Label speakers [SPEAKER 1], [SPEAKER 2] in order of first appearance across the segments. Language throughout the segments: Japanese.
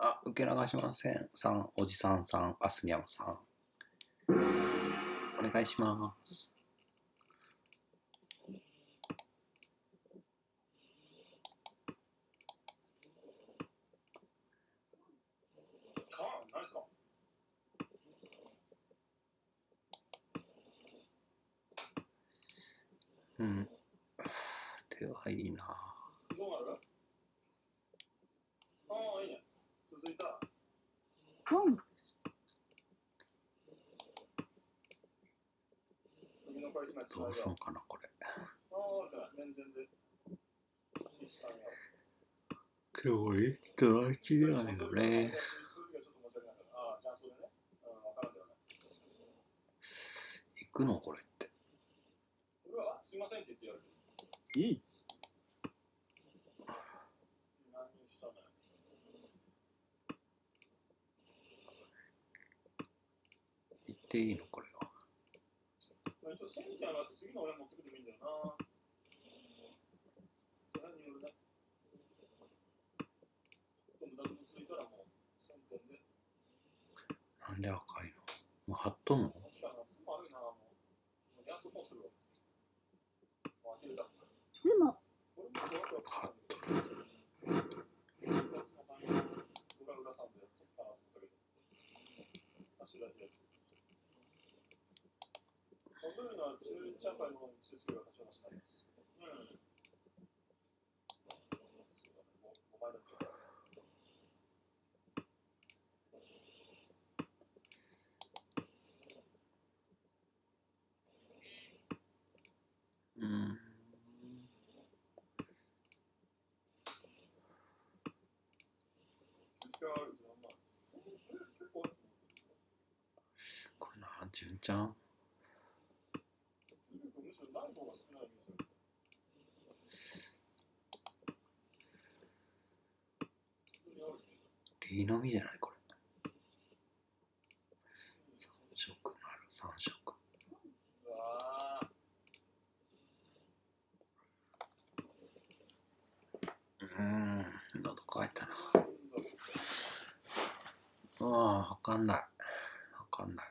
[SPEAKER 1] あ、受け流しません。おじさんさん、アスニャムさん。お願いします。うん。手はいいな。
[SPEAKER 2] どうなる？ああ、いいね。続いた。
[SPEAKER 3] うん。
[SPEAKER 1] どうすんかな、これ。今日いただきないよね。行くのこれって。
[SPEAKER 2] すいませんって言ってやる。
[SPEAKER 3] いい。
[SPEAKER 2] 何したのよ。
[SPEAKER 1] 行っていいのこれは。
[SPEAKER 2] 一応1000件上がって次の親持ってくてもいいんだよな。何によるね。無駄とついたらもう1000点で。
[SPEAKER 1] なんで赤いの？もう貼っとんの？
[SPEAKER 2] さっきから夏も悪いな。もうやつもするわ。もう呆れた。
[SPEAKER 3] でも。
[SPEAKER 2] これもワクワクするんだけど。10月の単位裏裏さんでやっとくかなと思ったけど。足だけやつ。そういうのは中チャンパイの設備が多少はしないです。うん。そうだね。5枚だけ。
[SPEAKER 1] これな、純ちゃん。リーのみじゃないこれ。3色なる、3色。喉乾いたな。わかんない。わかんない。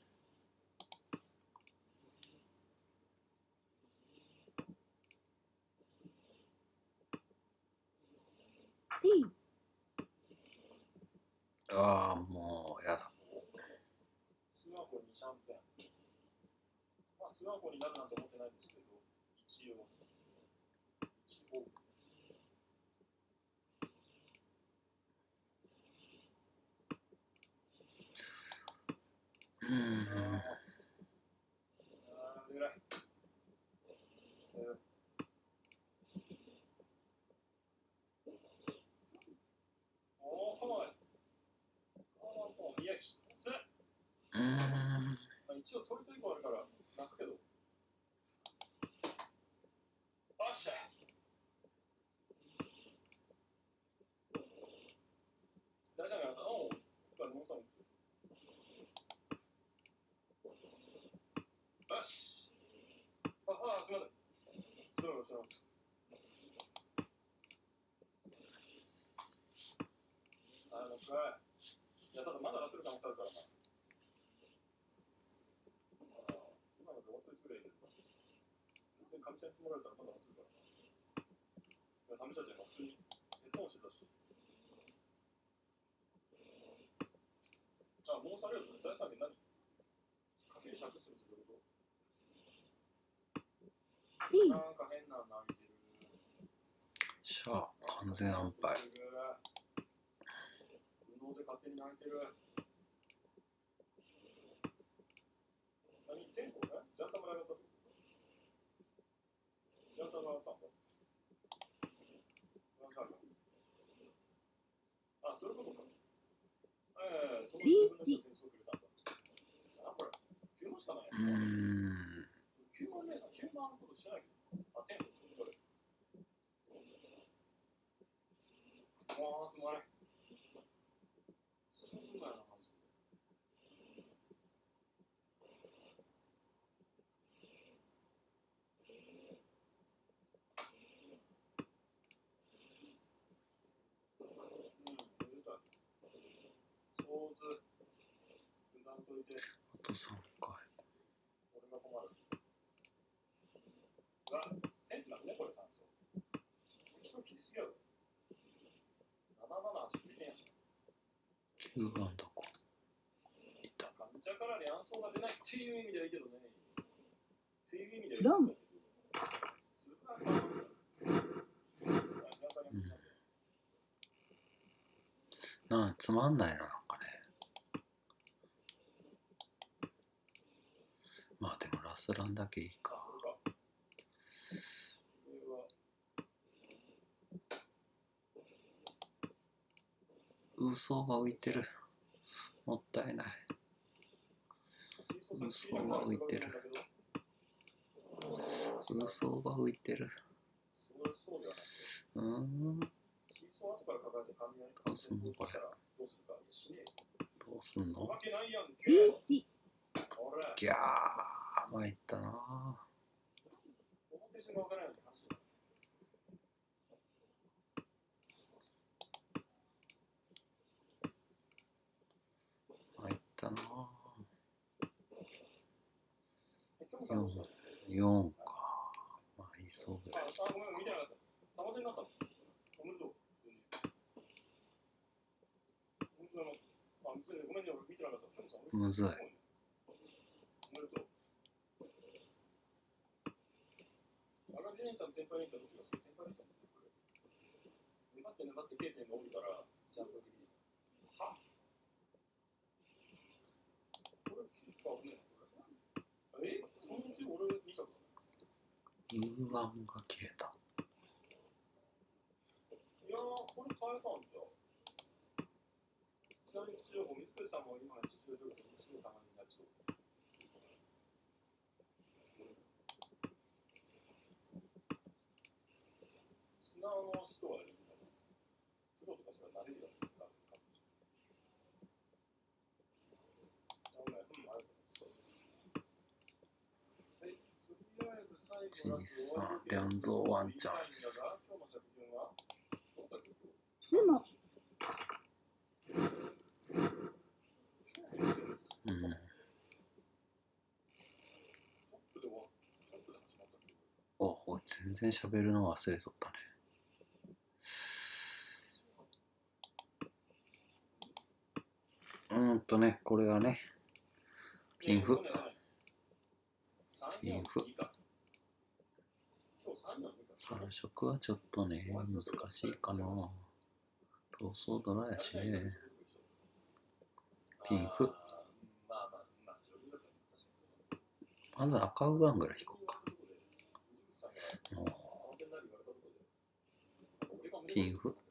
[SPEAKER 1] ああ、もうやだ。
[SPEAKER 2] スワコにシャンペン。まあ、スワコになるなんて思ってないんですけど、一応。一応取りと1個あるから泣くけど。よっしゃ。大丈夫やった。おう、つかノーサウンス。よし。あ、すみません。そう。もう一回。いや、ただまだ出せる可能性あるからな。今ので終わっといてくれる。全然神ちゃんに積もられたらまだ出せるからな。いや、試したじゃん。普通にヘッドホンしてたし。もうされると第3件何？かける100するってどういうこと？なんか変なの泣いてる。
[SPEAKER 1] しゃあ、完全安牌。
[SPEAKER 2] 無能で勝手に泣いてる。何？テンポね？ジャンタも上がったってこと？ジャンタが上がったんだ。あ、そういうことか。その自分の点数をくれたんだ。これ、9万しかないやつ。9万ねえな。9万のことしてないけど。あ、点これ。つまれ。そうだよな、マジで。入れた。 といて、
[SPEAKER 1] あと3回。
[SPEAKER 2] 俺が困る。が、センスなんね、これ3層。人切りすぎやろ。778振り点やし。
[SPEAKER 1] 9番どこいた。
[SPEAKER 2] 患者から両層が出ないっていう意味ではいいけどね。っていう意味で
[SPEAKER 3] ドン。
[SPEAKER 2] 普通な感じじゃん。
[SPEAKER 1] つまんないな、なんかね。まあでもラスランだけいいか。嘘が浮いてる。もったいない。嘘が浮いてる。嘘が浮いてる。どうすんのこれ。どうすんの。
[SPEAKER 3] リーチ。
[SPEAKER 1] ギャー、参ったな。参ったな。4か。まあいいそうぐらい。むずい。U1 が切れた。
[SPEAKER 2] いやー、これ耐えたんじゃ。ちなみに土情報、水口さんも今の土情報にすぐたまになりそう。砂の人はいるんだね。プロとかそれは慣れるようになるかもしれない。ありがとうございます。はい、とりあえず最後の
[SPEAKER 1] 良造ワンチャンス。
[SPEAKER 3] スモ。
[SPEAKER 1] おい、全然喋るの忘れとったね。これがね、ピンフ。ピンフ。3色はちょっとね、難しいかな。闘争ドラやしね。ピンフ。まず赤ウバンぐらい引こうか。ピンフ。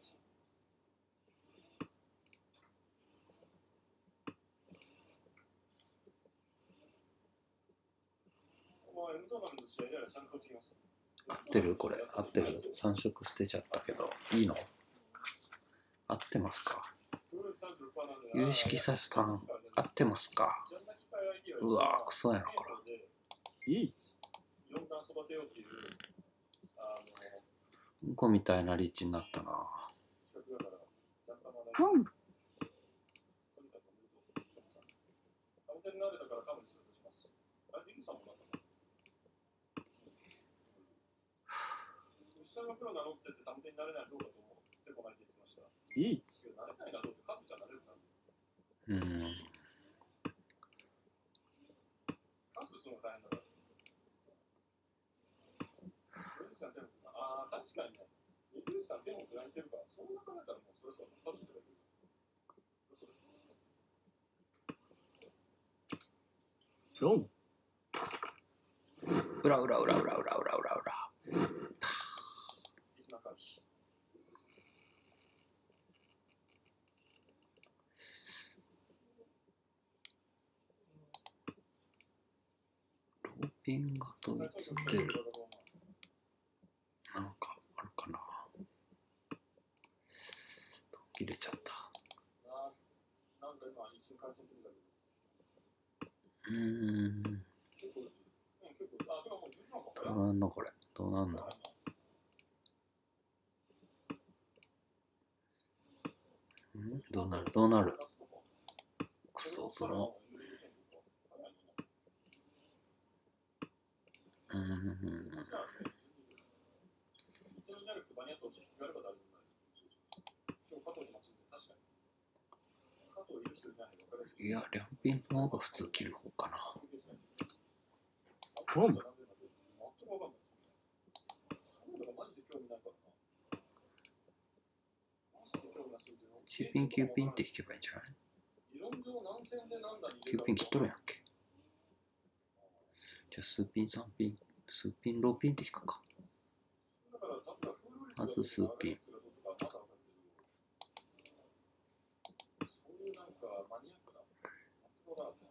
[SPEAKER 1] 合ってるこれ。合ってる ?3 色捨てちゃったけど。いいの合ってますか。有識者さん、合ってますか。うわー、クソやな、これ。うんこみたいなリーチになったな。
[SPEAKER 3] コン。
[SPEAKER 2] 下のプロ名乗ってて、ダムテになれないどうかと思ってこないって言ってました。いい。なれないなどうって数じゃなれるか。数打つのが大変だから。水口さん手も、ああ、確かにね。水口さん手もつられてるから、そう考えたらもうそれそう数打てばいい。
[SPEAKER 3] ロン。
[SPEAKER 1] 裏裏裏裏裏裏裏裏。ローピンがと映ってる。なんかあるかな。切れちゃった。どうなんのこれ。どうなんの。どうなるどうなる。くそ、その
[SPEAKER 2] じゃあね、うちのじゃなくて間に合ってほしい人があれば大丈夫だよ。今日加藤に待ちんで確かに。加藤いる人いないの分かる。
[SPEAKER 1] いや、両ピンの方が普通切る方かな。
[SPEAKER 3] ボン。
[SPEAKER 2] 全く分かんないですよね。サムとかマジで興味ないからな。マジで興味なすぎてよ。
[SPEAKER 1] チーピン、キューピンって引けばいいんじゃない？
[SPEAKER 2] 理論上何戦で何段に
[SPEAKER 1] キューピン切っとるやんけ。じゃあ、数ピン、3ピン、数ピン、ローピンって引くか。まず数ピン。
[SPEAKER 2] そういうなんかマニアックな。全く分からんね。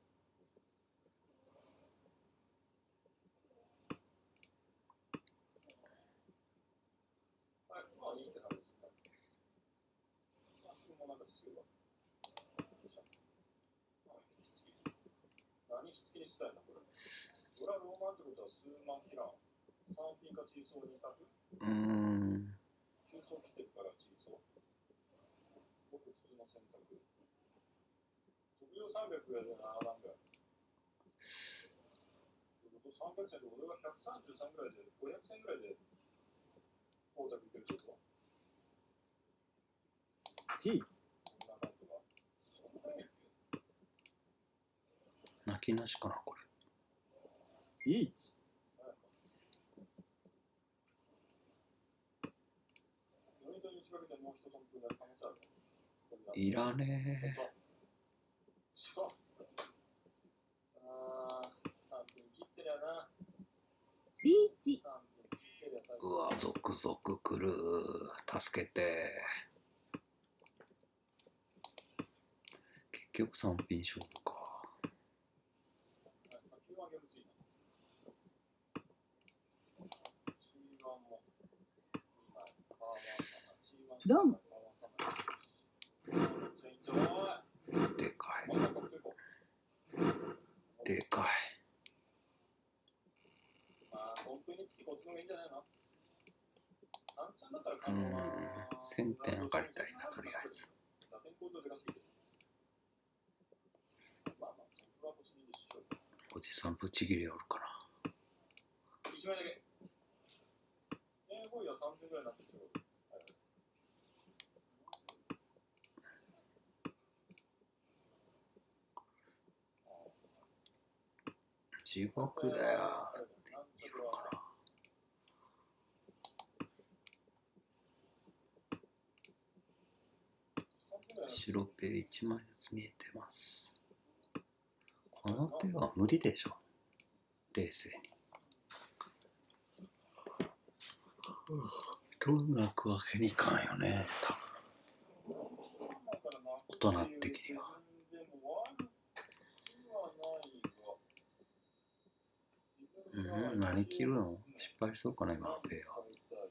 [SPEAKER 2] はい、まあいいって感じですね。まあ、それもなんかすぐは。何しつきにしたいな、これ。ドラローマンってことは数万キラン。3ピンかチーソー2択。9層来てるからチーソー。僕普通の選択。特用300ぐらいで7段ぐらい。300戦で俺が133ぐらいで、500戦ぐらいで、大田区いけるってこと
[SPEAKER 3] C。
[SPEAKER 2] こんな感じが。そんなに
[SPEAKER 1] 泣きなしかな、これ。
[SPEAKER 3] 1。
[SPEAKER 2] モニターに打ちかけてもう一トンプになる可能性ある。
[SPEAKER 1] いらねえ。
[SPEAKER 2] そう。ああ、3分切ってりゃな。
[SPEAKER 3] リーチ。
[SPEAKER 2] 3分切ってりゃ最
[SPEAKER 1] うわ、続々来る。助けて。結局3ピン勝負か。
[SPEAKER 2] 9万ゲームついな。C1 も。
[SPEAKER 3] ドン。
[SPEAKER 1] でかい。でかい。
[SPEAKER 2] まあ、トンプにつきこっちの方がいいんじゃないの？ワンチャンだったら買うのは
[SPEAKER 1] 1000点上がりたいな、とりあえず。
[SPEAKER 2] 打点向上でかすぎて。まあまあ、トンプはこっちにいいでしょう。
[SPEAKER 1] おじさんぶち切れおるかな。
[SPEAKER 2] 1枚だけ。15位は3点ぐらいになってるでしょ。
[SPEAKER 1] 地獄だよって言うから。白ペ1枚ずつ見えてます。この手は無理でしょ。冷静に。今日泣くわけにいかんよね、多分。大人的には。何切るの？失敗しそうかな、今のペイは。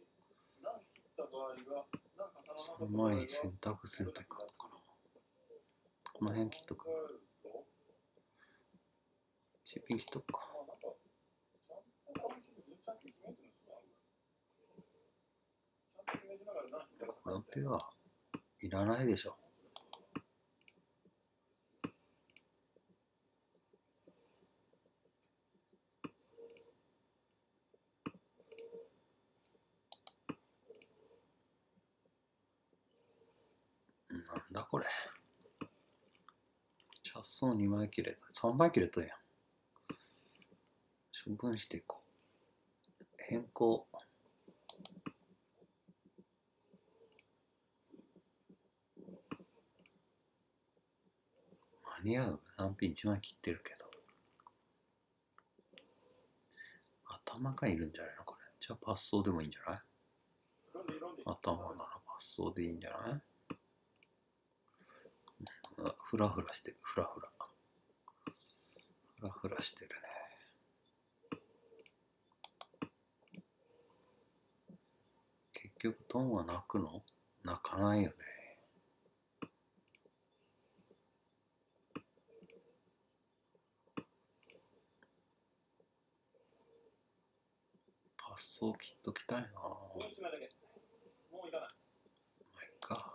[SPEAKER 1] その前に選択かな。この辺切っとく。チッピン切っとくか。この手はいらないでしょ。なんだこれ。チャッソー2枚切れた。3枚切れとんやん。処分していこう。変更。間に合う？3ピン1枚切ってるけど。頭がいるんじゃないのこれ。じゃあパッソーでもいいんじゃない？頭ならパッソーでいいんじゃない？フラフラしてる。フラフラ。フラフラしてるね。結局トンは泣くの？泣かないよね。パッソー切っときたいな。
[SPEAKER 2] もう1枚だけ。もういかない。
[SPEAKER 1] まあいっか。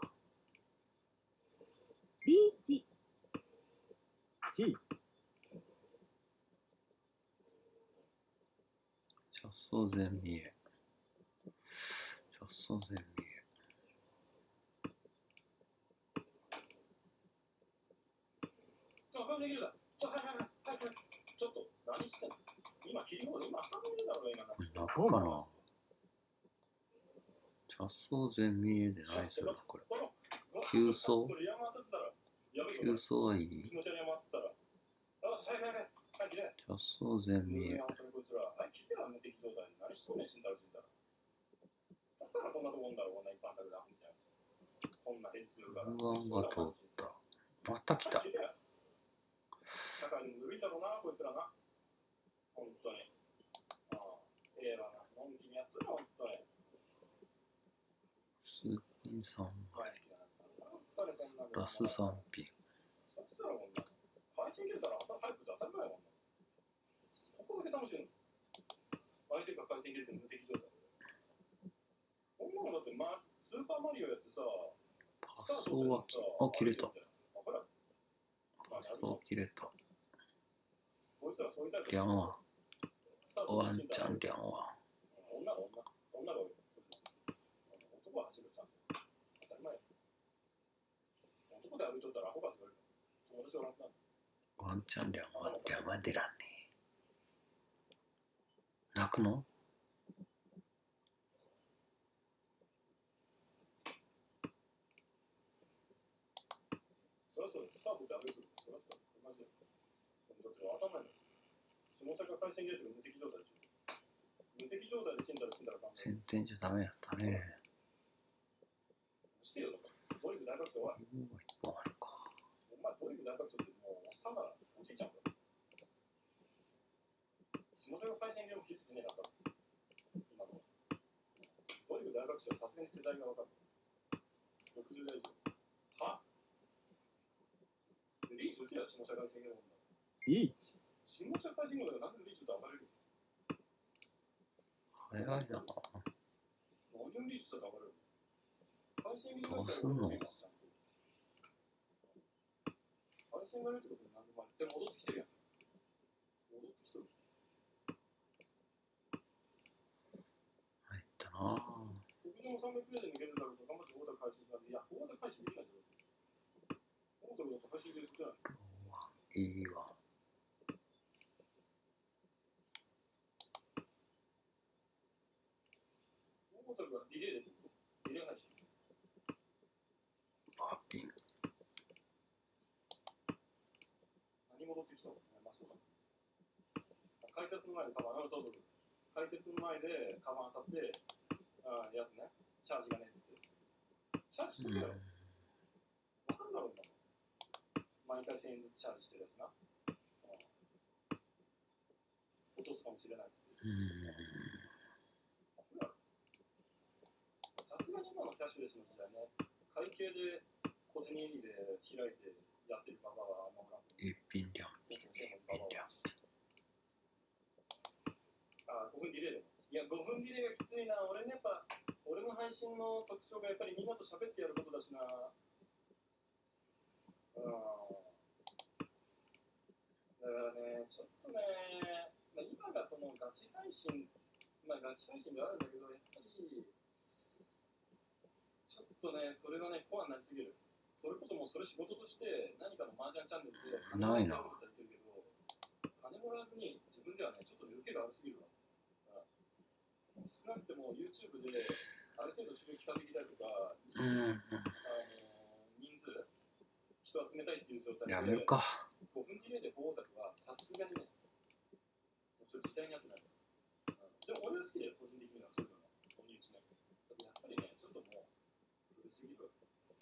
[SPEAKER 3] リーチ。
[SPEAKER 1] う
[SPEAKER 3] C。
[SPEAKER 1] チャッソゼミエ。チャッソゼミエ。
[SPEAKER 2] はいはいはいはい。ちょっと、何してんの？今、切り物、今、頭入れだろうが、今。
[SPEAKER 1] これ中かな。チャッソゼミエで何するのこれ。急走急走はいい。チャッソゼミエ。
[SPEAKER 2] だからこんなとこんだろう、こんな一般宅だみたいな。こんな返事するから。
[SPEAKER 1] 不安が通った。また来た。
[SPEAKER 2] 社会にぬるいだろうな、こいつらな。本当に。ああ、ええわな。のんきにやっとるな、本当に。
[SPEAKER 1] スーピンさん。ラス3品。
[SPEAKER 2] そしたらこんな。配信切れたら早くじゃ当たり前やもんな。ここだけ楽しいの。相手が回線切れて無敵状態。こんなのだって、スーパーマリオやってさ、
[SPEAKER 1] パスは、あ、切れた。パスは切れた。リャンワン。ワンチャンリャンワン。
[SPEAKER 2] 女が多い。男は走るさ。当たり前や。男で歩いとったらアホかって言われる。友達おらんな。
[SPEAKER 1] ワンチャンリャンワン、リャンワン出らんねえ。泣くの？
[SPEAKER 2] そりゃそうです。スタートで歩いてる。そりゃそうだ。マジで。だって当たんないの。下茶が回線切れてる無敵状態でしょ。無敵状態で死んだらダメ。
[SPEAKER 1] 先天じゃダメやったね。
[SPEAKER 2] してよ、ドリフ大爆笑は。
[SPEAKER 1] 一本あるか。
[SPEAKER 2] お前ドリフ大爆笑ってもうおっさんだから、おじいちゃんだ。下茶が回線切れも気づいてねえな、多分。今の。ドリフ大爆笑さすがに世代が分かる。60代以上。は？リーチ打てや、下茶回線切れもんだ。
[SPEAKER 3] リーチ。
[SPEAKER 2] 下茶回線切れがなんでリーチ打たれる？
[SPEAKER 1] 早いな。
[SPEAKER 2] 何をリーチしたら分かる？回線切れ
[SPEAKER 1] どうすんの？
[SPEAKER 2] 回線がいるってことで何でもある。でも戻ってきてるやん。戻ってきてる。
[SPEAKER 1] 入ったなぁ。
[SPEAKER 2] 国上300円で抜けるだろうと頑張って大田回収したんで、いや、大田回収できないじゃん。大田だと回収できない。
[SPEAKER 1] いいわ。
[SPEAKER 2] 大田がディレイできる。ディレイ配信。
[SPEAKER 1] パーピン。
[SPEAKER 2] 何戻ってきたの？まあそうだ。解説の前でカバン、そう。解説の前でカバン漁って、やつね、チャージがねえっつって。チャージしてるやろ。わかんだろうな。毎回1000円ずつチャージしてるやつな。落とすかもしれないっつって。さすがに今のキャッシュレスの時代ね、会計で小銭入りで開いてやってるババはあんまおらんと。
[SPEAKER 1] 一品リャンピン。一品リャンピン。
[SPEAKER 2] 5分ディレイでも。いや、5分ディレイがきついな。俺ね、やっぱ、俺の配信の特徴がやっぱりみんなと喋ってやることだしな。だからね、ちょっとね、今がそのガチ配信、ガチ配信ではあるんだけど、やっぱり、ちょっとね、それがね、コアになりすぎる。それこそもうそれ仕事として何かの麻雀チャンネルで
[SPEAKER 1] ないな。
[SPEAKER 2] 金もらわずに自分ではね、ちょっと抜けが悪すぎるわ。少なくても YouTube である程度収益稼ぎたいとか、人数、人集めたいっていう状態で、
[SPEAKER 1] やめるか。
[SPEAKER 2] 5分ディレイで4オタクはさすがにね、ちょっと時代になってない。でも俺は好きだよ、個人的にはそういうのが。この1年。だってやっぱりね、ちょっともう古すぎる。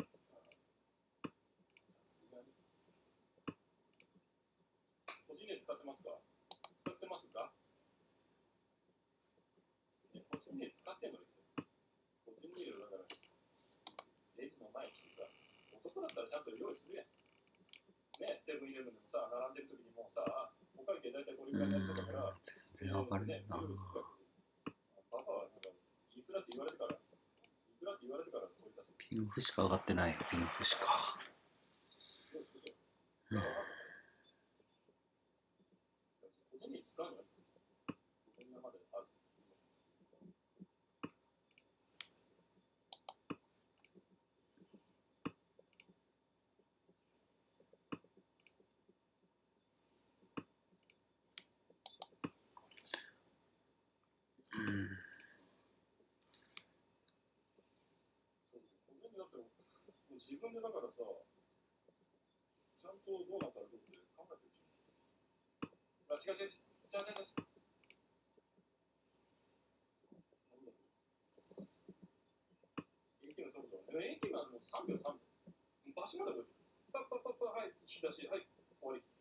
[SPEAKER 2] さすがに。個人ディレイ使ってますか？使ってますか？個人ディレイ使ってんのですよ。個人ディレイだから、レジの前にしてさ、男だったらちゃんと用意するやん。ね、セブンイレブンでもさ、並んでる時にもうさ、お会計大体これぐらいになりそうだから、
[SPEAKER 1] 全然わかるな。
[SPEAKER 2] パパはなんか、いくらって言われてから取り出す。
[SPEAKER 1] ピンフしか上がってないよ、ピンフしか。
[SPEAKER 2] 個人に使うのは、こんなまである。 だってもう自分でだからさ、ちゃんとどうなったらどうって考えてるでしょ。あ、違う違う違う違う違う違う。ATM の速度はね、ATM はもう3秒3秒。場所まで覚えてる。パッパッパッパッ、はい、引き出し、はい、終わり。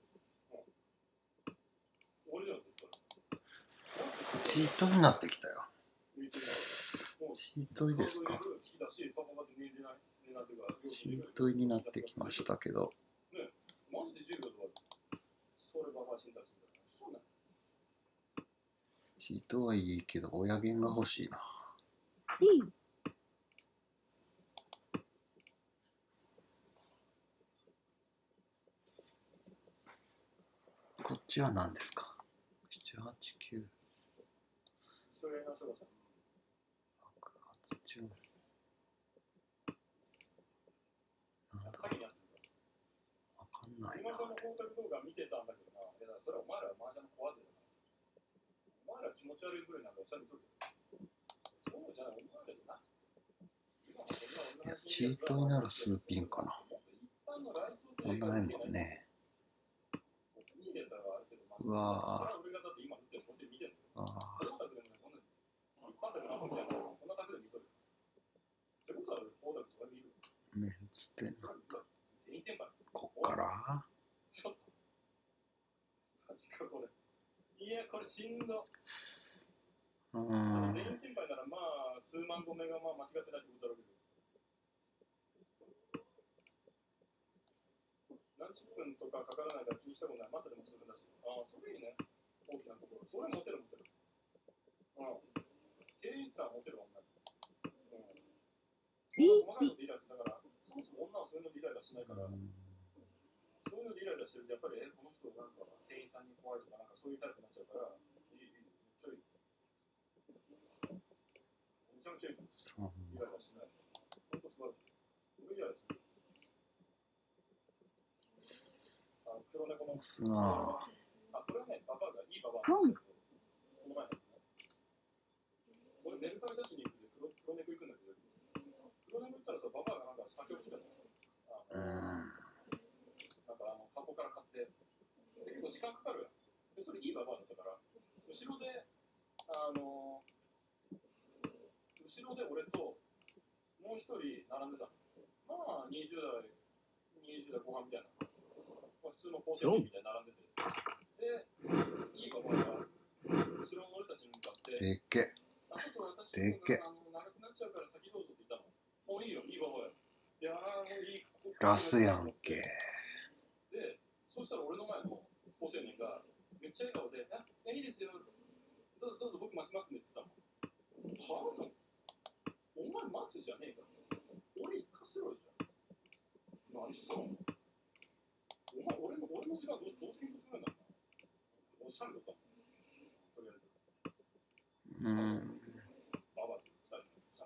[SPEAKER 2] 終わりじゃん、絶対。
[SPEAKER 1] チートになってきたよ。チートいですか。チートになってきましたけど。
[SPEAKER 2] マジで10秒とか、それババア死んだりするんだよ。そうだよ。
[SPEAKER 1] チートはいいけど、親弦が欲しいな。
[SPEAKER 3] チー
[SPEAKER 1] こっちは何ですか。7、8、9。
[SPEAKER 2] それがそうだ。
[SPEAKER 1] 爆発中。
[SPEAKER 2] 詐欺にあってるか。
[SPEAKER 1] わかんない
[SPEAKER 2] 今
[SPEAKER 1] な。
[SPEAKER 2] さんの光沢動画見てたんだけどな。いや、それはお前らは麻雀の壊せだな。お前ら気持ち悪いぐらいなんかおっしゃるとる。そうじゃない、お前らじゃなくて。
[SPEAKER 1] いや、チートになるスーピンかな。こんなないもんね。うわぁ。メンツってこっから
[SPEAKER 2] ちょっとマジかこれ。いや、これしんど。全員転売ならまあ数万個目がまあ間違ってないってことだろうけど。何十分とかかからないから気にしたことない。待ってでもするんだし。ああ、それいいね。大きなところ。それモテるモテる。経営率はモテる女。
[SPEAKER 3] リーチ
[SPEAKER 2] だからそもそも女はそういうのでイライラしないから、そういうのでイライラしてるとやっぱりこの人なんか店員さんに怖いとかなんかそういうタイプになっちゃうから、めっちゃいい。めちゃめちゃいい。イライラしない。本当素晴らしい。俺イライラする。黒猫のこれはね、ババアがいいババアなんですけど、この前のやつね。俺メルカリ出しに行くで黒猫行くんだけど、黒猫行ったらさ、ババアがなんか酒を作ってたの。なんか箱から買って、結構時間かかるやん。で、それいいババアだったから、後ろで俺ともう一人並んでたの。まあ20代後半みたいな。まあ、普通の高専みたいに並んでて。で、いいババアが後ろの俺たちに向かって、
[SPEAKER 1] でっけ
[SPEAKER 2] ちょっと私
[SPEAKER 1] でっけ
[SPEAKER 2] 長くなっちゃうから先どうぞって言ったの。もういいよ、いいババアよ。いやー、もういい。
[SPEAKER 1] ラスやんけ。
[SPEAKER 2] で、そしたら俺の前の高青年がめっちゃ笑顔で、いいですよ。どうぞどうぞ僕待ちますねって言ってたの。はぁと。お前待つじゃねえか。俺行かせろよじゃん。何したの？お前俺の時間どうすることないんだろうな。おしゃれだったもん。とりあえず。ババアと2人です。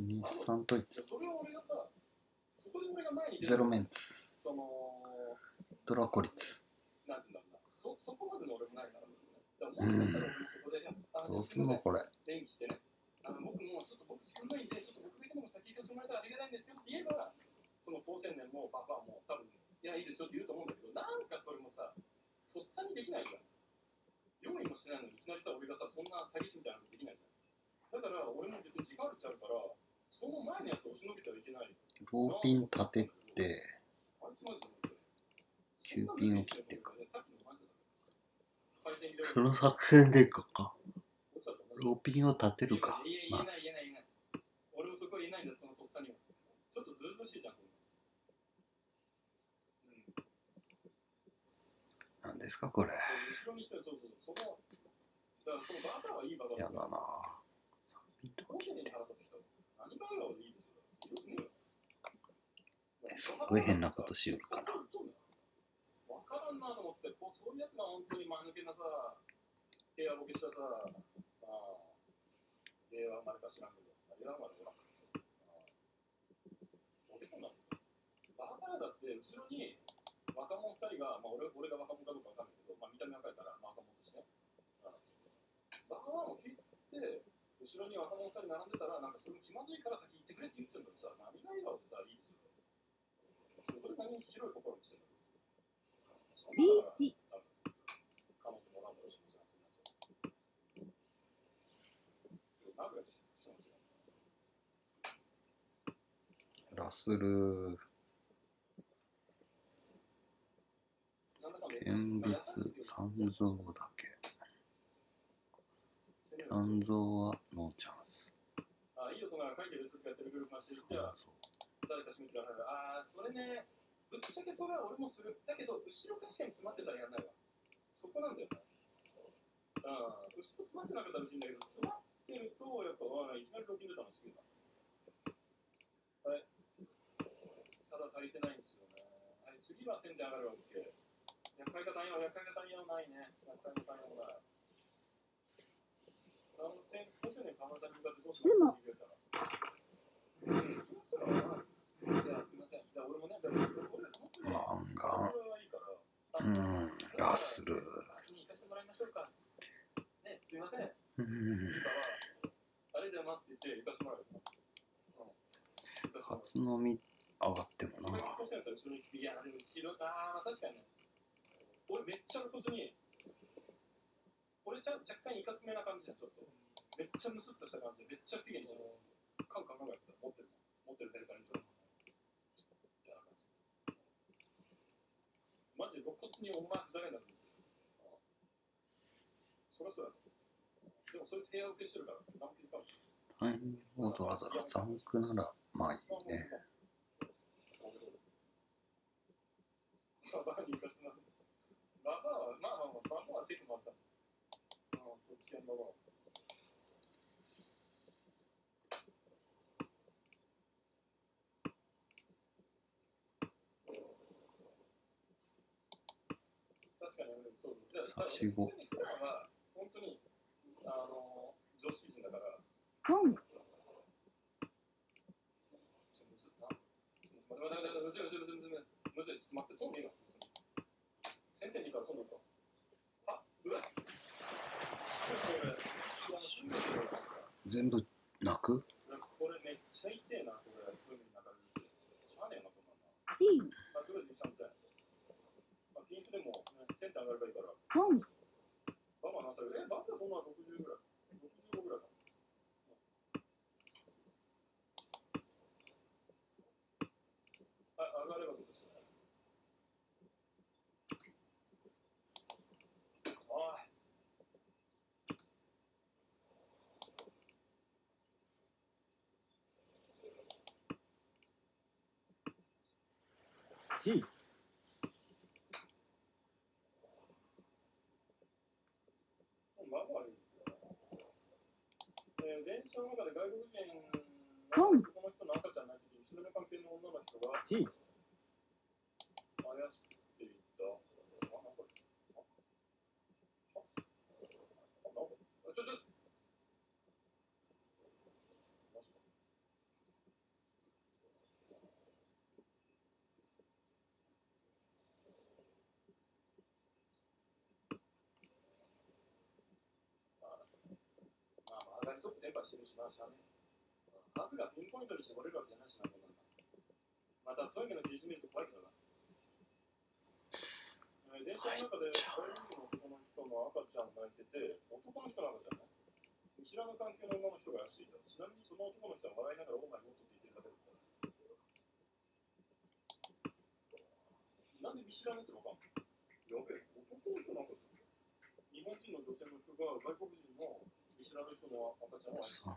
[SPEAKER 1] 1、2、3と1。
[SPEAKER 2] それを俺がさ、そこで俺が前に
[SPEAKER 1] ゼロメンツ。ドラコ率。
[SPEAKER 2] なんていうんだろうな。そこまでの俺もないから。もしかしたら俺もそこで、
[SPEAKER 1] どうすんのこれ。
[SPEAKER 2] 電気してね。僕もちょっと僕時間ないんで、ちょっと僕だけでも先行かせてもらえたらありがたいんですよって言えば、その高青年もババアも多分、いや、いいですよって言うと思うんだけど、なんかそれもさ、とっさにできないじゃん。用意もしてないのにいきなりさ、俺がさ、そんな詐欺師みたいなのできないじゃん。だから俺も別に時間あるっちゃうから、その前のやつを押しのけてはいけない。
[SPEAKER 1] ローピン立てて、9ピンを切っていく。その作戦でいくか。ローピンを立てるか。まず。
[SPEAKER 2] 俺もそこは言えないんだ、そのとっさには。ちょっとずうずうしいじゃん、そんな。
[SPEAKER 1] 何ですか、これ。
[SPEAKER 2] 後ろにしてる、そう。だからそのババアはいいババア。
[SPEAKER 1] やだなぁ。
[SPEAKER 2] 何ババアでいいですよ。
[SPEAKER 1] すっごい変なことしよるかな。
[SPEAKER 2] わからんなと思って、そういうやつが本当に間抜けなさ、平和ボケしたさ、令和までか知らんけど、令和までほら。ボケたんだもん。ババアだって後ろに若者2人が、俺が若者かどうかわかんないけど、見た目が変えたら若者として、ババアも気づいて、後後ろに若者2人並んでたら、なんかそれも気まずいから先行ってくれって言ってるのにさ、涙笑顔でさ、いいですよ。そこで何に広い心にしてるの。
[SPEAKER 3] リーチ。
[SPEAKER 2] 彼女もらうんだろうし、名古屋出身してますよ。
[SPEAKER 1] ラスル現物三蔵だけ。三蔵はノーチャンス。
[SPEAKER 2] あ、いい大人が書いてる数がやってるグループがしてるから、誰か閉めてから、ああ、それね、ぶっちゃけそれは俺もする。だけど、後ろ確かに詰まってたらやんないわ。そこなんだよな。後ろ詰まってなかったらうちいいんだけど、詰まってると、やっぱ、いきなりロッキン出たの好きだ。はい。ただ足りてないんですよね。はい、次は1000で上がるわけ。厄介が単位はないね。厄介の単位はない。甲子園で河村さんに向かってどうしますかって言われたら。そうしたら、じゃあすみません。じゃあ俺もね、じゃあ俺本当に
[SPEAKER 1] ラスル。
[SPEAKER 2] 先に行かせてもらいましょうか。ね、すみません。いいからありがとうございますって言って行かせてもらう。
[SPEAKER 1] 初飲み上がってもな。
[SPEAKER 2] いや、でも後ろ、確かにね。俺めっちゃ露骨に、俺若干いかつめな感じじゃん、ちょっと。めっちゃムスッとした感じで、めっちゃ不機嫌にしてる。カンカンカンカンやってた。持ってるデルタにちょっと。みたいな感じ。マジ露骨にお前ふざけんなって言ってる。そりゃそうやろ。でもそいつ部屋受けしてるから、何も気づかない。
[SPEAKER 1] タイムボードはザンクなら、まあいいね。
[SPEAKER 2] ババアに行かすな。ババアは、ババアはテクもあった。そっちやんババア。確かに、そう。
[SPEAKER 1] 差し子。
[SPEAKER 2] 本当に、女子人だから。
[SPEAKER 3] ポン。
[SPEAKER 2] むずい、ちょっと待って、トンビが。1000点にから今度か。あ、うわ
[SPEAKER 1] 全部泣く？
[SPEAKER 2] これめっちゃ痛えな、これ。トイレに中に。しゃあねえな、こんなの。
[SPEAKER 3] チー。
[SPEAKER 2] とりあえず2、3点。ピンクでも、1000点上がればいいから。
[SPEAKER 3] ポン。
[SPEAKER 2] ババア何歳？ババアそんな60ぐらい。65ぐらいか。上がればどうですか？
[SPEAKER 3] C。
[SPEAKER 2] 電車の中で外国人
[SPEAKER 3] ポン。
[SPEAKER 2] この人の赤ちゃん泣いてて、後ろの関係の女の人が
[SPEAKER 3] C。
[SPEAKER 2] あやしていた。上がりとって電波してるしましたね。数がピンポイントに絞れるわけじゃないしな、こんなの。またトイレの記事見ると怖いけどな。電車の中で外国人の男の人の赤ちゃんが泣いてて、男の人の赤ちゃんね。後ろの関係の女の人が安いだ。ちなみにその男の人は笑いながらオーマイゴッドって言ってるだけだった。なんで見知らぬってわかんない？やべえ、男の人の赤ちゃん。日本人の女性の人が外国人の見知らぬ人の赤ちゃんを愛してる。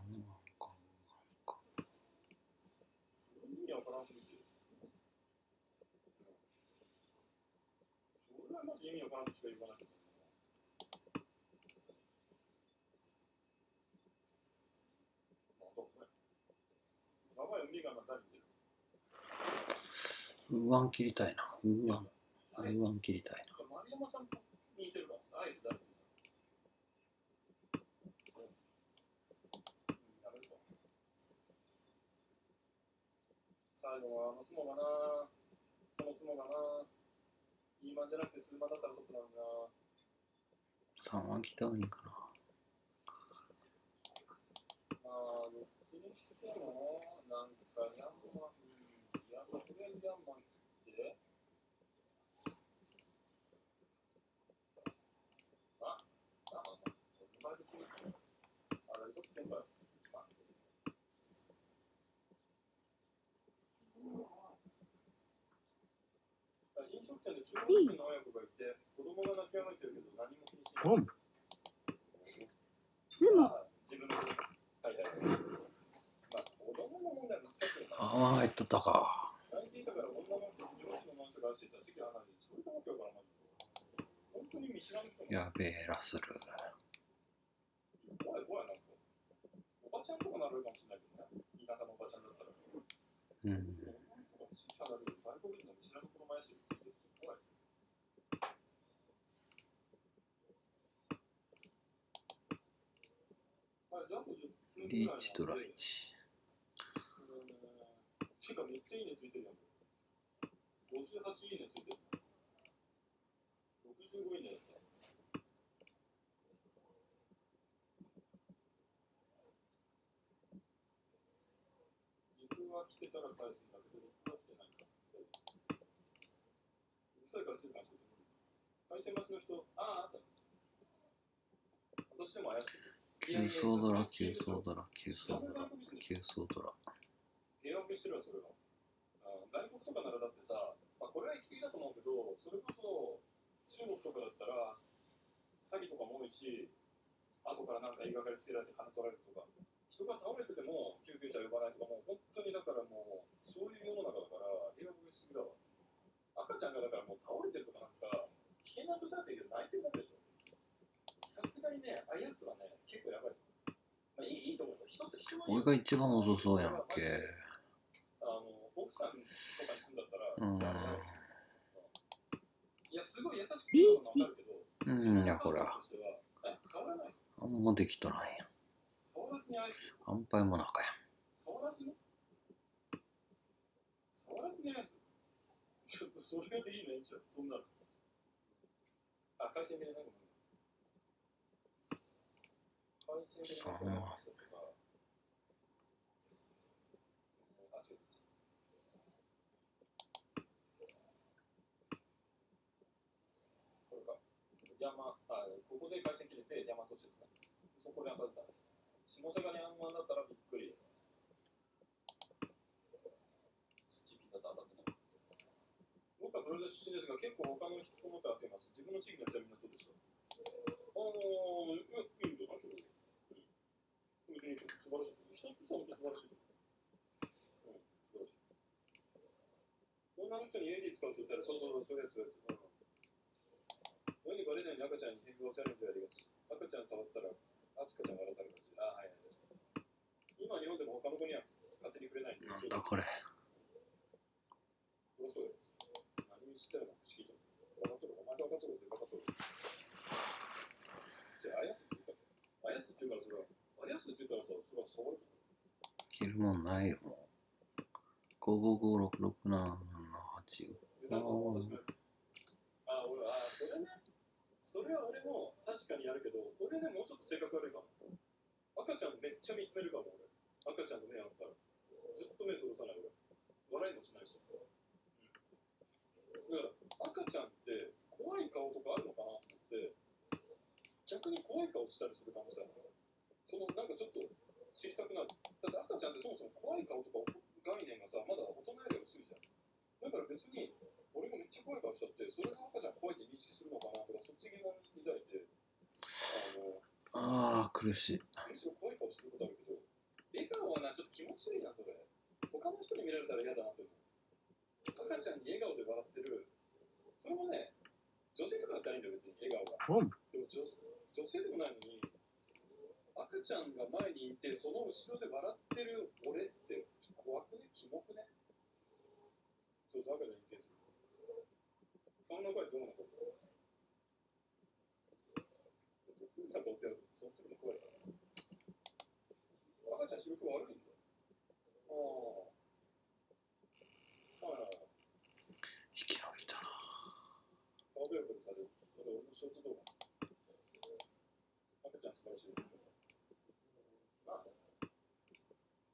[SPEAKER 2] 意味わからんすぎて。それはマジ意味わからんとしか言わない。名前海がまた似てる。
[SPEAKER 1] ウーワン切りたいな。ウーワン切りたいな。
[SPEAKER 2] 丸山さんと似てるか。あえて誰っていう最後は妻がな、この妻がな、いいマンじゃなくて数万だったらトップなのにな。
[SPEAKER 1] 3万切った方がいいかな。
[SPEAKER 2] テニス系のなんかヤンマン、とりあえずヤンマン切って、生まれてすぐあれ、どっちでもか。飲食店で中国人の親子がいて、子供が泣き止めてるけど何も気にしない。自分のはいはい。まあ、子供の問題は難しいよな。
[SPEAKER 1] ああ、入っとったか。
[SPEAKER 2] 泣いていたから女の子に上司のマンスがしてた席離れて、それだけだからマジで。本当に見知らぬ人も。
[SPEAKER 1] やべえ、ラスル。
[SPEAKER 2] 怖い怖いなんか。おばちゃんとかなるかもしれないけどね。田舎のおばちゃんだったら。
[SPEAKER 1] うん。
[SPEAKER 2] 女の人が小さなる外国人の見知らぬ子の前してるって怖い。
[SPEAKER 1] リーチとライチ。
[SPEAKER 2] てかめっちゃいいねついてるやん。58いいねついてる。65いいねだった。肉は来てたら返すんだけど、肉は来てないか。うるさいからすぐ返す。回線待ちの人、あった。私でも怪しい。
[SPEAKER 1] 急走ドラ、急走ドラ、急走ドラ、急走ドラ。
[SPEAKER 2] 契約してるわ、それは。外国とかならだってさ、まあ、これは行き過ぎだと思うけど、それこそ中国とかだったら詐欺とかも多いし、後からなんか言いがかりつけられて金取られるとか、人が倒れてても救急車呼ばないとか、もう本当にだからもう、そういう世の中だから、契約しすぎだわ。赤ちゃんがだからもう倒れてるとかなんか、危険な状態だったけど泣いてるだけでしょ。さすがにね、あやすはね、結構やばい。まあ、いいと思うよ。人って人の
[SPEAKER 1] 俺が一番遅そうやんけ。
[SPEAKER 2] 奥さんとかに住んだったら、いや、すごい優しく言うのも分かるけど、
[SPEAKER 1] いや、ほら。あんまできとらんやん。安牌もなかやん。
[SPEAKER 2] 触らずに愛す。ちょっとそれでいいのいいんちゃう、そんなの。あ、回線でね、回線でね、あ、違う。これか。ここで回線切れて山都市ですね。そこで朝出た。下坂に暗湾だったらびっくり。スチピンだと当たってた。僕はフロリダ出身ですが、結構他の人と当てます。自分の地域の人はみんなそうですよ。いいんじゃない？別に素晴らしい。人ってそう本当素晴らしい。素晴らしい。女の人に AD 使うと言ったら、そういうやつ。親にバレないように赤ちゃんに変更チャレンジをやりがち。赤ちゃん触ったら、あちかちゃん笑ったりがち。はい。今日本でも他の子には勝手に触れないんで。
[SPEAKER 1] なんだこれ。
[SPEAKER 2] そうよ。何にしても不思議だ。分かっとる。お前が分かっとる。全部分かっとる。じゃあ、あやすって言うから。あやすって言うから、それは。あやすって言ったらさ、それは触る。
[SPEAKER 1] 切るもんないよ、もう。5556678。
[SPEAKER 2] それは俺も確かにやるけど、俺でもうちょっと性格悪いかも。赤ちゃんめっちゃ見つめるかも、俺。赤ちゃんの目あったら。ずっと目そらさない俺。笑いもしないし。だから赤ちゃんって怖い顔とかあるのかなと思って、逆に怖い顔したりする可能性ある。なんかちょっと知りたくなる。だって赤ちゃんってそもそも怖い顔とか概念がさ、まだ大人より薄いじゃん。だから別に、俺がめっちゃ怖い顔しちゃって、それが赤ちゃん怖いって認識するのかなとか、そっち疑問に抱いて、
[SPEAKER 1] 苦しい。
[SPEAKER 2] むしろ怖い顔してることあるけど、笑顔はな、ちょっと気持ち悪いな、それ。他の人に見られたら嫌だなって思う。赤ちゃんに笑顔で笑ってる、それもね、女性とかだったらいいんだよ、別に笑顔が。でも女性でもないのに、赤ちゃんが前にいて、その後ろで笑ってる俺って怖くね、キモくね。ちょっと赤ちゃんにケース。そんな声どうなのか。なんかお手やると、その時の声だから。赤ちゃん視力悪いんだ。
[SPEAKER 1] 生き延びたな。
[SPEAKER 2] 顔ベロコでされる。それ俺のショート動画。赤ちゃん素晴らしい。まあね。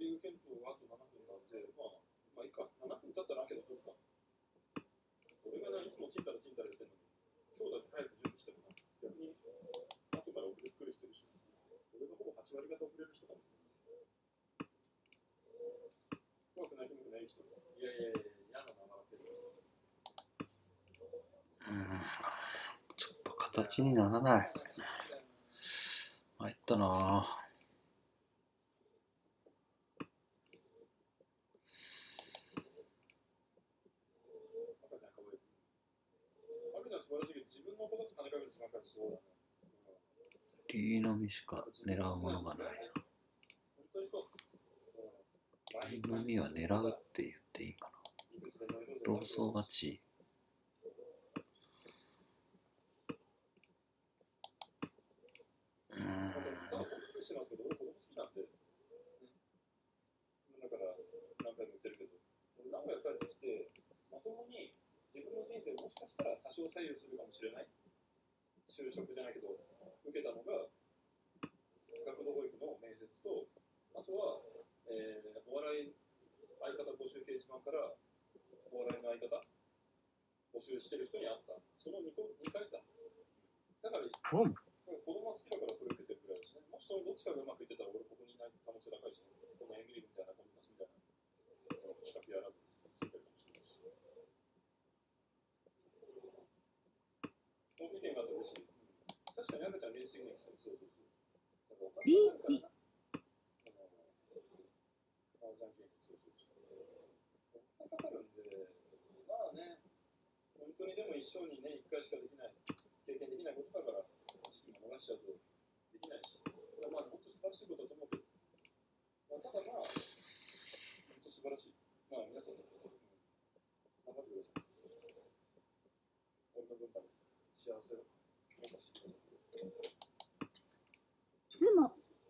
[SPEAKER 2] リング検討があと7分なんで、まあいいか、7分経ったら開けたとか。俺がいつもチンタラチンタラ言ってんのに、今日だけ早く準備してるな。逆に、後から遅れてくる人いるし、俺がほぼ8割方遅れる人だもん。怖くない、ひどくない人。いやいやいや、嫌なの笑ってる。
[SPEAKER 1] ちょっと形にならない。参ったなぁ。
[SPEAKER 2] 素晴らしいけど、自分のことと金かけるしなんかそうだね。
[SPEAKER 1] リーのみしか狙うものがないな。
[SPEAKER 2] 本当にそう。
[SPEAKER 1] リーのみは狙うって言っていいかな。ローソー勝ち。
[SPEAKER 2] ただ僕としてなんですけど、俺子供好きなんで。だから何回も言ってるけど、俺名古屋帰ってきて、まともに自分の人生をもしかしたら多少左右するかもしれない。就職じゃないけど、受けたのが、学童保育の面接と、あとは、お笑い相方募集掲示板からお笑いの相方募集してる人に会った。その2回だ。だから、子供好きだからそれ受けてるぐらいですね。もしそのどっちかがうまくいってたら、俺ここにいない可能性高いし、この演技力みたいなコンビナスみたいな資格やらずについてるかもしれないし。意見があって嬉しい。確かに赤ちゃん練習に来てる。そうそうそう。
[SPEAKER 3] リーチ。
[SPEAKER 2] かかるんで、まあね、本当にでも一生にね、1回しかできない、経験できないことだから、時期も逃しちゃうとできないし、まあ、本当素晴らしいことだと思うけど、まあ、ただまあ、本当素晴らしい。まあ、皆さん、頑張ってください。俺の分まで幸せを持たせてください。
[SPEAKER 3] スモ。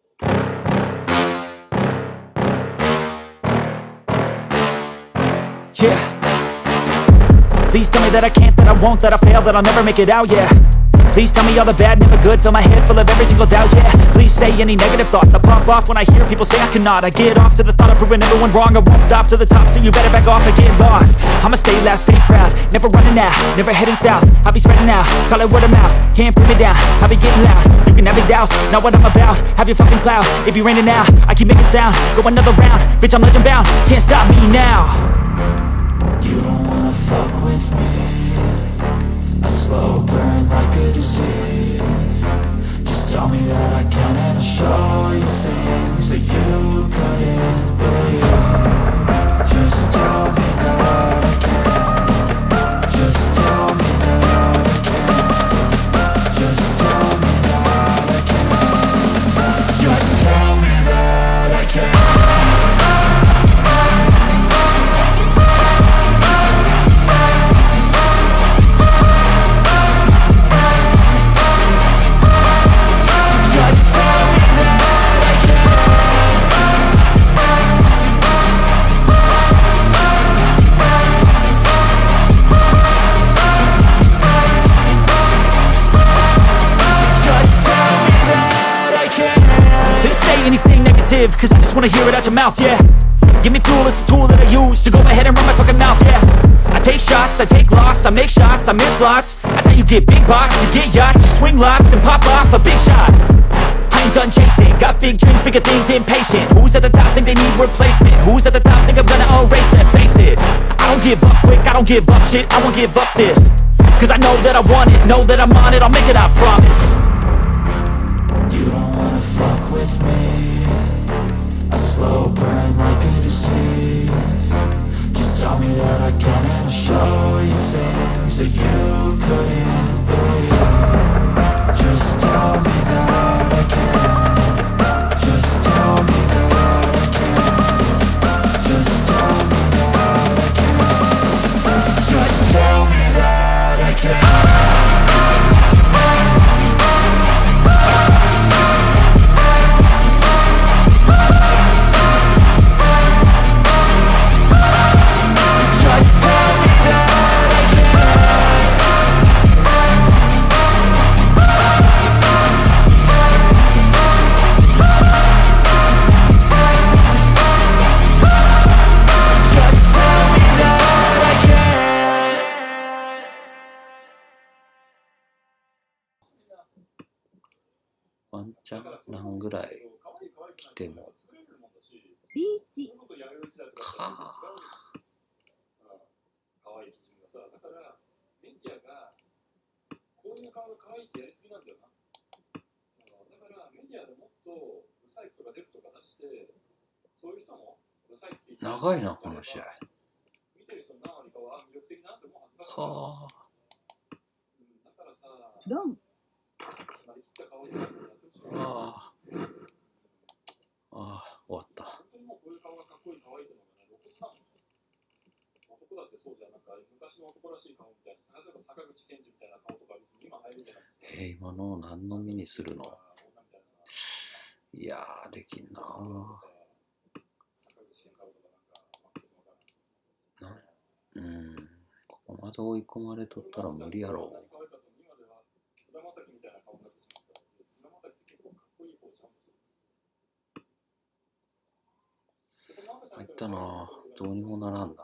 [SPEAKER 4] Yeah. Please tell me that I can't, that I won't, that I fail, that I'll never make it out, yeah. Please tell me all the bad, never good, fill my head full of every single doubt, yeah. Please say any negative thoughts, I pop off when I hear people say I cannot. I get off to the thought of proving everyone wrong, I won't stop to the top, so you better back off and get lost. I'ma stay loud, stay proud, never running out, never heading south. I'll be spreading out, call it word of mouth, can't put me down, I'll be getting loud. You can have it douse, not what I'm about, have your fucking cloud, it be raining now. I keep making sound, go another round, bitch I'm legend bound, can't stop me now. You don't wanna fuck with me, a slow burn like a disease. Just tell me that I can and I'll show you things that you couldn't believe. Just tell me that I can. Just tell me that I can. Just tell me that I can. Just tell me that I can. Cause I just wanna hear it out your mouth, yeah. Give me fuel, it's a tool that I use to go ahead and run my fucking mouth, yeah. I take shots, I take loss, I make shots, I miss lots. That's how you get big box, you get yachts, you swing lots and pop off a big shot. I ain't done chasing, got big dreams, bigger things, impatient. Who's at the top think they need replacement? Who's at the top think I'm gonna erase them? Face it, I don't give up quick, I don't give up shit, I won't give up this. Cause I know that I want it, know that I'm on it, I'll make it, I promise. You don't wanna fuck with me, a slow burn like a disease. Just tell me that I can and I'll show you things that you couldn't believe. Just tell me that I can. Just tell me that I can. Just tell me that I can. Just tell me that I can. Just tell me that I can.
[SPEAKER 1] ちゃ何ぐらい来ても
[SPEAKER 3] ビーチ。
[SPEAKER 2] か可愛い基準がさ、だからメディアがこういう顔が可愛いってやりすぎなんだよな。だからメディアでもっとブサイクとかデブとか出して、そういう人もブサイクって
[SPEAKER 1] 長いなこの試合。
[SPEAKER 2] 見てる人の何割かは魅力的なって思うはずだから。
[SPEAKER 1] はあ。
[SPEAKER 2] だからさ、
[SPEAKER 3] ドン。
[SPEAKER 2] 決まりきった顔でやってほしい。
[SPEAKER 1] ああ、終わった。
[SPEAKER 2] 本当にもうこういう顔がかっこいい可愛いってのがね、露骨なの。男だってそうじゃん、なんか昔の男らしい顔みたいな、例えば坂口健二みたいな顔とか別に今入るじゃないですか。
[SPEAKER 1] 今の何の目にするの？いやー、できんなー。ここまで追い込まれとったら無理やろう。
[SPEAKER 2] 菅田将暉みたいな顔になってしまった。菅田将暉って結構かっこいい方ちゃうんですよ。
[SPEAKER 1] 入ったなぁ。どうにもならんな。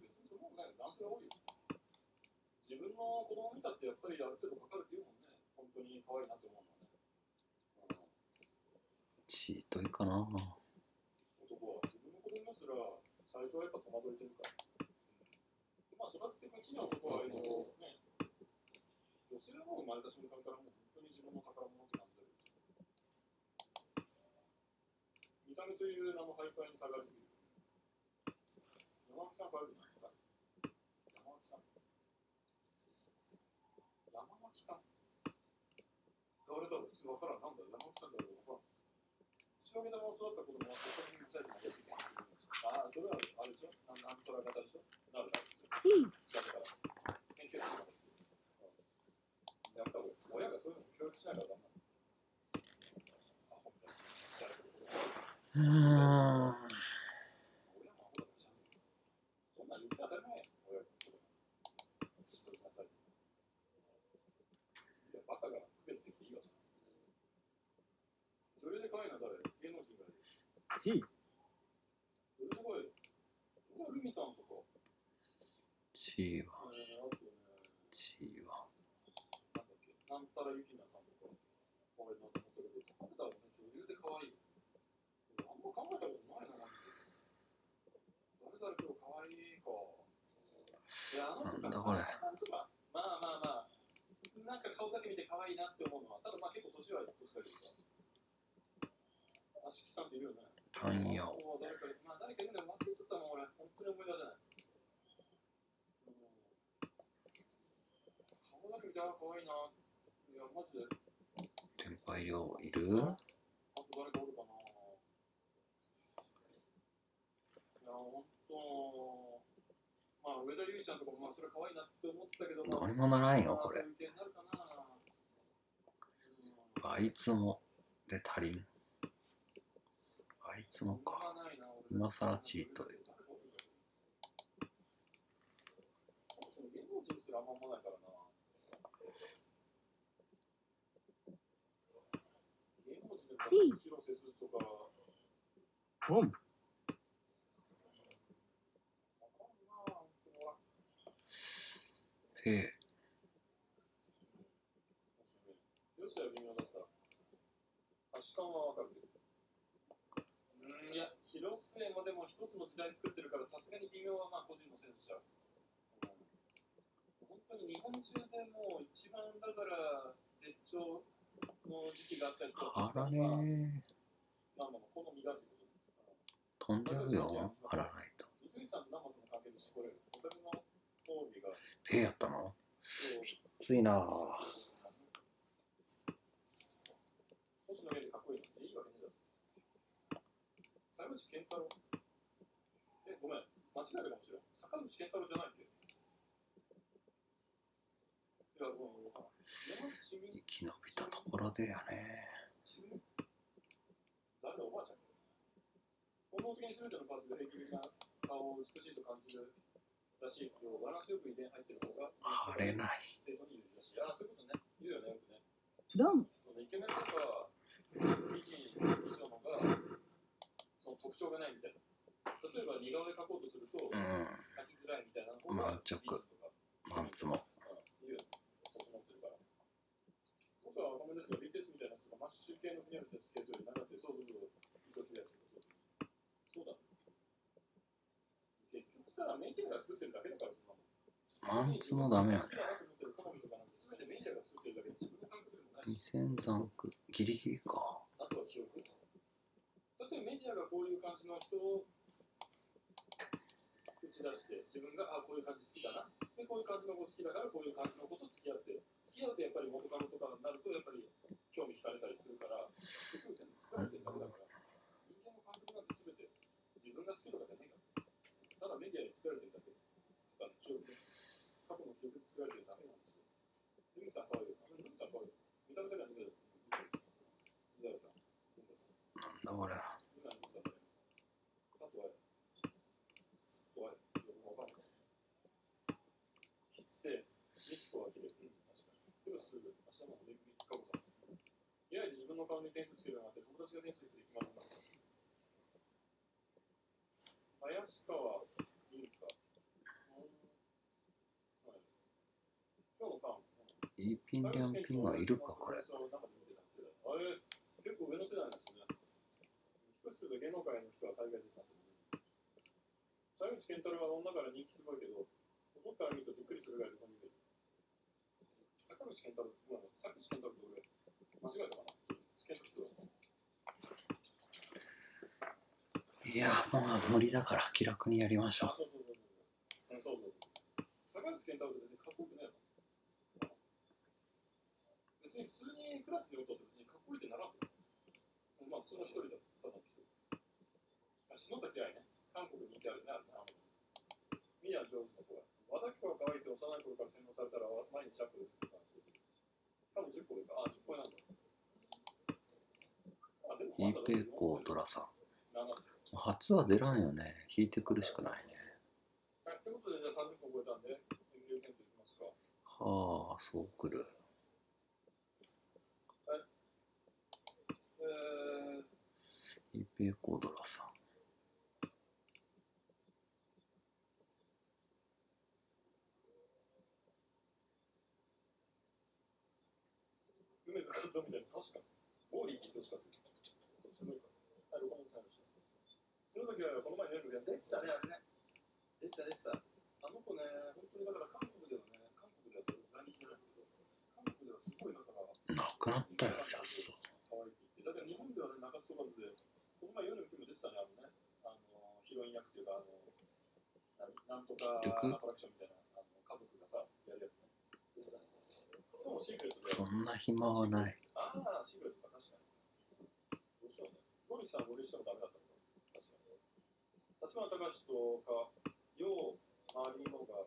[SPEAKER 2] 自分の子供見たってやっぱりある程度かかるっていうもんね。本当に可愛いなって思うのはね。
[SPEAKER 1] チートいかな。
[SPEAKER 2] 男は自分の子供すら最初はやっぱ戸惑いてるから。まあ育っていくうちには男はね、女性の生まれた瞬間からもう本当に自分の宝物って感じだけど。見た目という名のハイパーに下がりすぎる。山脇さんから見たの？山脇さん。山脇さん。誰だろう普通分からん。なんだ山脇さんだろう分からん。口の毛玉を育った子供はここに見せるのが好きだ。ああ、それはあれでしょ？なんとら型でしょ？なるだろう。
[SPEAKER 3] チー。
[SPEAKER 2] 口だから研究するのが。やった方が親がそういうのを教育しないからダメなの。アホみたいな。親もアホだからしゃべる。そんなん言っちゃ当たり前や。親が子供に口閉じなさい。いや、バカが区別できていいわじゃん。それで可愛いのは誰？芸能人がいる。
[SPEAKER 3] チー。
[SPEAKER 2] それで可愛い。ルミさんとか。
[SPEAKER 1] チーは。
[SPEAKER 2] あとね。
[SPEAKER 1] チーは。
[SPEAKER 2] なんたらゆきなさんとか、俺なんか持ってるけど、誰だろうね、女優で可愛い。あんま考えたことないな、誰だろう、今日可愛いか。いや、あの人か、アシさんとか、まあ、なんか顔だけ見て可愛いなって思うのは、ただまあ結構年は年だけどさ。アシさんっているよね。
[SPEAKER 1] なんや。
[SPEAKER 2] 誰かいるんだよ、忘れちゃったもん、俺。本当に思い出せない。顔だけ見て、可愛いな。いや、マジで。
[SPEAKER 1] 天敗量いる？
[SPEAKER 2] あと誰かおるかな。いや、ほんと、まあ、上田結衣ちゃんとかも、まあ、それ可愛いなって思ったけど、
[SPEAKER 1] どうにもならんよ、これ。あいつもで足りん。あいつもか。今さらチートで。
[SPEAKER 2] その芸能人すらあんまないからな。
[SPEAKER 3] チー。
[SPEAKER 2] 広瀬すずとか。
[SPEAKER 3] ボン。
[SPEAKER 1] へえ。
[SPEAKER 2] 広瀬は微妙だった。足感はわかるけど。いや、広末もでも一つの時代作ってるからさすがに微妙はまあ個人のセンスじゃん。本当に日本中でもう一番だから絶頂の時期があったりすると
[SPEAKER 1] あらね
[SPEAKER 2] まあ好みがってことね。
[SPEAKER 1] 飛んじゃうよ、貼らないと。
[SPEAKER 2] 水口さんと生その関係で絞れる。ホテルの交尾が。
[SPEAKER 1] ペイやったの？きついなぁ。
[SPEAKER 2] 星野源でかっこいいのっていいわけねえだろ。坂口健太郎。ごめん、間違えたかもしれん。坂口健太郎じゃないって。いや、ごめん、
[SPEAKER 1] 生き延びたところでやね。
[SPEAKER 2] 誰だ、おばあちゃん。本能的に全てのパーツで平均な顔を美しいと感じるらしいけど、バランスよく遺伝入ってる方が
[SPEAKER 1] 腫れない。
[SPEAKER 2] 生存に有利だし、ああ、そういうことね。言うよね、よくね。
[SPEAKER 3] ドン。
[SPEAKER 2] そのイケメンとか美人以上のがその特徴がないみたいな。例えば似顔絵描こうとすると、描きづらいみたいなのが
[SPEAKER 1] 満直、マンツも。
[SPEAKER 2] 言うよね。整ってるから。 とはごめんなさい、BTS みたいな人がマッシュ系の国の人たち系という長瀬、そうそうそう、そうだ。結局さ、メディアが作ってるだけだから、そんなの。
[SPEAKER 1] マンツもダメやね。2000残区、ギリギリか。
[SPEAKER 2] あとは記憶。例えばメディアがこういう感じの人を打ち出して、自分がこういう感じ好きだな。で、こういう感じの子好きだから、こういう感じの子と付き合って、付き合うとやっぱり元カノとかになると、やっぱり興味惹かれたりするから、結局作られてるだけだから、人間の感覚なんて全て自分が好きとかじゃないから。ただメディアで作られてるだけ。記憶、過去の記憶で作られてるだけなんですよ。ルミさん可愛いよ。ルミさん可愛いよ。見た目だけは見てる。伊沢さん。
[SPEAKER 1] なんだこれ。
[SPEAKER 2] 佐藤愛。佐藤愛。わかんない。吉瀬、美智子は綺麗。確かに。でもすぐ、明日もめぐみかこさん。いやいや自分の顔に点数つけるようになって、友達が点数つけていきませんかったです。林川優香。
[SPEAKER 1] イーピンリャンピンはいるか、これ。
[SPEAKER 2] 結構上の世代なんですよね。一つ芸能界の人は大概絶賛する。坂口健太郎は女から人気すごいけど、僕から見るとびっくりするぐらいどこにいる。坂口健太郎、坂口健太郎って俺、間違えたかな。
[SPEAKER 1] いや、もう無理だから気楽にやりましょう。
[SPEAKER 2] そう。坂口健太郎って別にかっこよくないの。別に普通にクラスで歌って別にかっこいいってならんと。まあ普通の一人だったんですけど。篠崎愛ね。韓国にいてあるね。ミヤ・ジョージの子が。和田貴子が可愛いって幼い頃から洗脳されたら毎日シャッフルって言ったんですけど。多分10個上か。10個上なんだ。
[SPEAKER 1] イーペイコートラさん。初は出らんよね。弾いてくるしかないね。
[SPEAKER 2] ということでじゃあ30個超えたんで、MLU 検討いきますか。
[SPEAKER 1] はあ、そうくる。イーペイコードラさん。
[SPEAKER 2] 梅津和夫みたいな、確かに。ウォーリー聞いてほしかった。すごいか。はい、6番さんでした。その時はこの前の夜出てたね、あれね。出てた。あの子ね、本当にだから韓国では在日じゃないですけど、韓国ではすごいだから。
[SPEAKER 1] なくなったよ、ジャス。
[SPEAKER 2] 可愛いって言って。だから日本ではね、中津飛ばずで、この前夜のfilm出てたね、ヒロイン役というか、なんとかアトラクションみたいな、家族がさ、やるやつね。出てたね。今日もシークレットで。
[SPEAKER 1] そんな暇はない。
[SPEAKER 2] ああ、シークレットか、確かに。どうしようね。ゴリさん、ゴリしてもダメだったのか。確かに。立花隆とか、ヨウ・マリノが、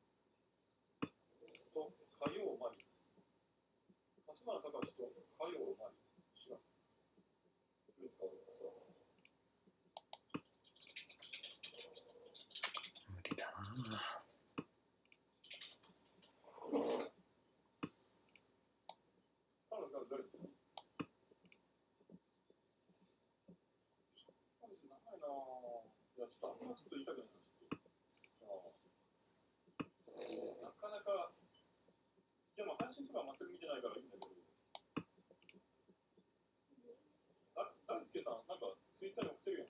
[SPEAKER 2] と、火曜マリ。立花隆と火曜マリ。知らん。水川がさ。
[SPEAKER 1] 無理だな。
[SPEAKER 2] 彼女が誰だ？長いなぁ。いや、ちょっとあんまちょっと言いたくないな。なかなか、いや、まあ配信とか全く見てないからいいんだけど。大輔さん、なんかツイッターに送ってるよ。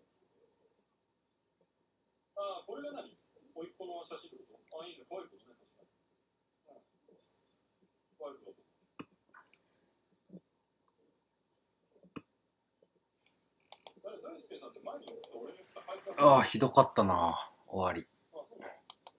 [SPEAKER 2] ああ、これが何？甥っ子の写真ってこと？ああ、いいね。可愛いことね、確かに。可愛いことだと。大輔さんって前に送った俺に送った配信。
[SPEAKER 1] ああ、ひどかったな。終わり。